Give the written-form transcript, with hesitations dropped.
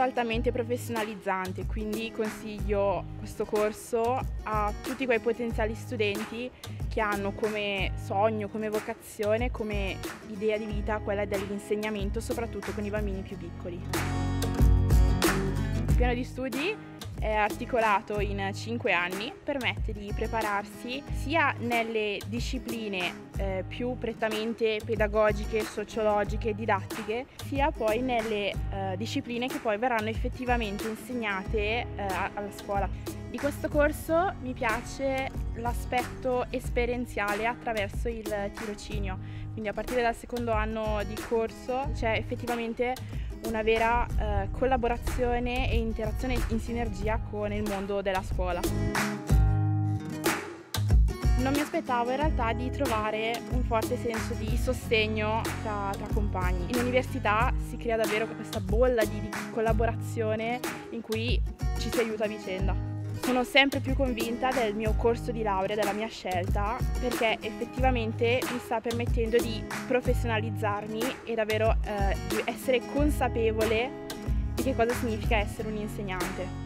altamente professionalizzante, quindi consiglio questo corso a tutti quei potenziali studenti che hanno come sogno, come vocazione, come idea di vita quella dell'insegnamento, soprattutto con i bambini più piccoli. Il piano di studi è articolato in 5 anni, permette di prepararsi sia nelle discipline più prettamente pedagogiche, sociologiche, didattiche, sia poi nelle discipline che poi verranno effettivamente insegnate alla scuola. Di questo corso mi piace l'aspetto esperienziale attraverso il tirocinio, quindi a partire dal secondo anno di corso c'è effettivamente una vera collaborazione e interazione in sinergia con il mondo della scuola. Non mi aspettavo in realtà di trovare un forte senso di sostegno tra compagni. In università si crea davvero questa bolla di collaborazione in cui ci si aiuta a vicenda. Sono sempre più convinta del mio corso di laurea, della mia scelta, perché effettivamente mi sta permettendo di professionalizzarmi e davvero di essere consapevole di che cosa significa essere un insegnante.